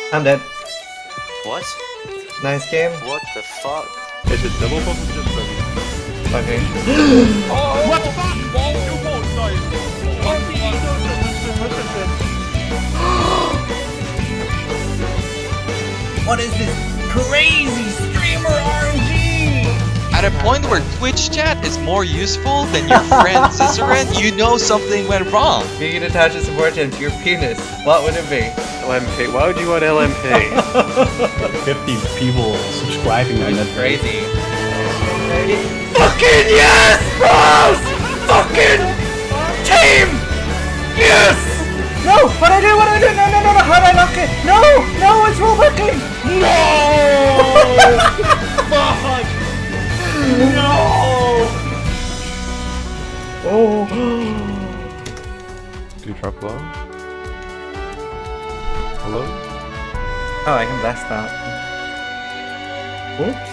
I'm dead. What? Nice game. What the fuck? Is it double bump or just double? Okay. Oh, what the fuck? Whoa, you won't die. What is this crazy streamer RNG? At a point where Twitch chat is more useful than your friend Zizaran, you know something went wrong. You can attach a support gem to your penis. What would it be? LMP. Why would you want LMP? 50 people subscribing on that. Crazy. Fucking yes, bros! Fucking team! Yes! No! What I do? What I do? No, no, no, no! How do I lock it? No! No, it's roboting! No! Fuck! No! Oh! Do you drop low? Hello? Oh, I can blast that. Oops.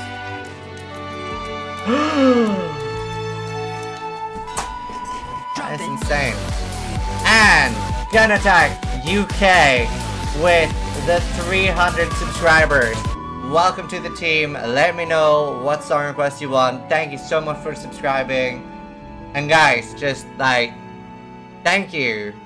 That's insane. And Gun Attack UK with the 300 subscribers. Welcome to the team. Let me know what song request you want. Thank you so much for subscribing. And guys, just like, thank you